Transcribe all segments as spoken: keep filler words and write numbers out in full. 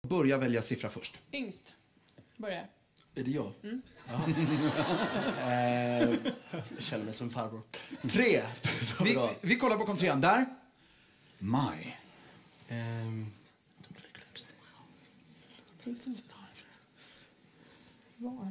Börja välja siffra först. Yngst. Börja. Är det jag? Mm. Ja. eh, jag känner mig som farbror. Tre. Vi, vi kollar på kontrean där. Maj. Um, Finns det? Var?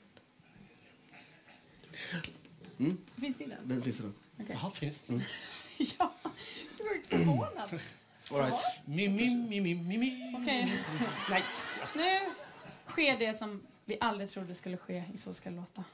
Mm. Finns det i den? Den finns den. Okay. Jaha, finns. Mm. Ja, du var förvånad. All right. Mi, mi, mi, mi, mi, mi. Okej. Nej. Nu sker det som vi aldrig trodde skulle ske i Så ska det låta.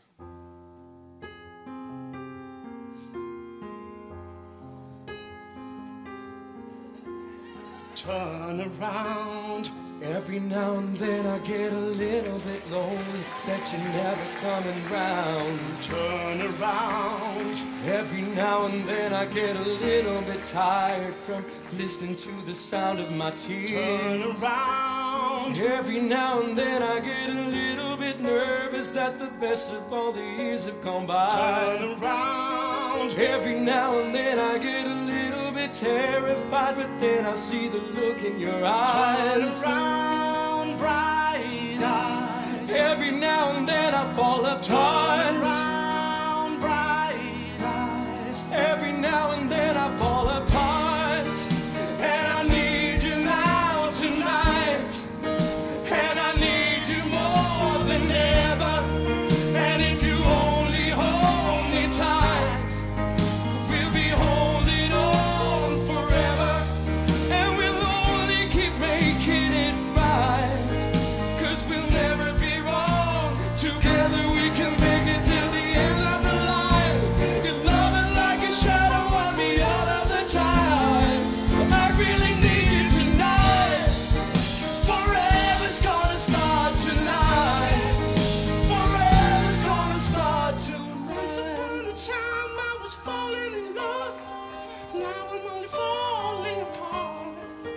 Turn around. Every now and then I get a little bit lonely that you're never coming round. Turn around. Every now and then I get a little bit tired from listening to the sound of my tears. Turn around. Every now and then I get a little bit nervous that the best of all the years have gone by. Turn around. Every now and then I get a little bit terrified, but then I see the look in your eyes. Turn around, bright eyes. Every now and then I fall apart. Turn around, bright eyes. Every now and then I fall apart. And I need you now tonight. And I need you more than ever. And if you only hold me tight, we'll be holding on forever. And we'll only keep making it right. Cause we'll never be wrong. Together we can make it till the end of the line. Your love is like a shadow on me all of the time. I really need you tonight. Forever's gonna start tonight. Forever's gonna start Once upon a tonight. time I was falling in love. Now I'm only falling apart.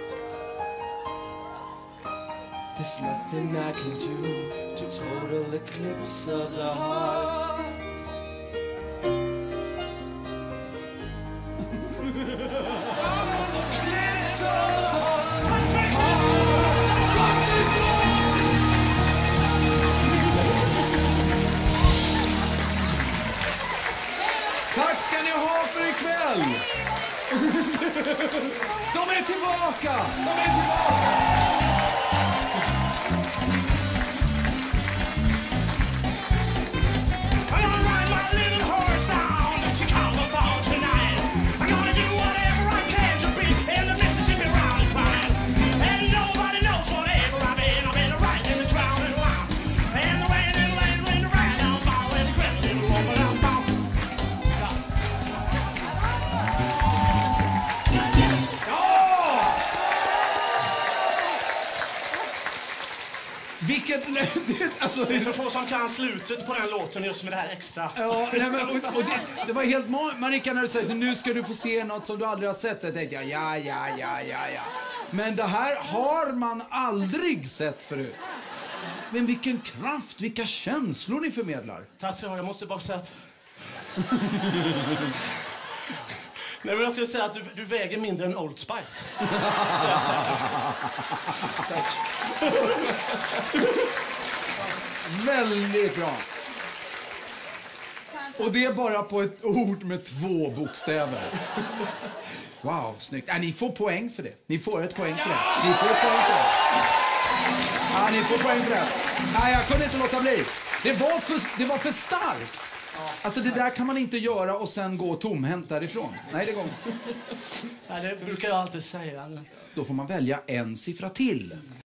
There's nothing I can do to total eclipse of the heart. Eclipse of the Tack ska ni ha för ikväll! De är tillbaka! De är tillbaka! I'm gonna ride my little horse down to Chicago Fall tonight. I'm gonna do whatever I can to be in the Mississippi Round Climb. And nobody knows whatever I've been. I've been riding in the drown and wild. And the rain and the rain, rain, the rain down bow. And the credit in the woman down bow. Vilket... alltså, Det är så få som kan slutet på den låten just med det här extra. Ja, nej, men, och, och det, det var helt ma- Marika när du säger nu ska du få se något som du aldrig har sett. Jag tänkte jag, ja, ja, ja, ja, ja. Men det här har man aldrig sett förut. Men vilken kraft, vilka känslor ni förmedlar. Tack ska du ha. Jag måste bara säga att... Nej, men jag skulle säga att du, du väger mindre än Old Spice. Väldigt bra. Och det är bara på ett ord med två bokstäver. Wow, snyggt. Ja, ni får poäng för det. Ni får ett poäng för det. Ni får poäng för det. Ja, ni får poäng för det. Nej, jag kunde inte låta bli. Det var för, det var för starkt. Alltså det där kan man inte göra och sen gå tomhänt därifrån. Nej, det går inte. Nej, det brukar jag alltid säga. Då får man välja en siffra till.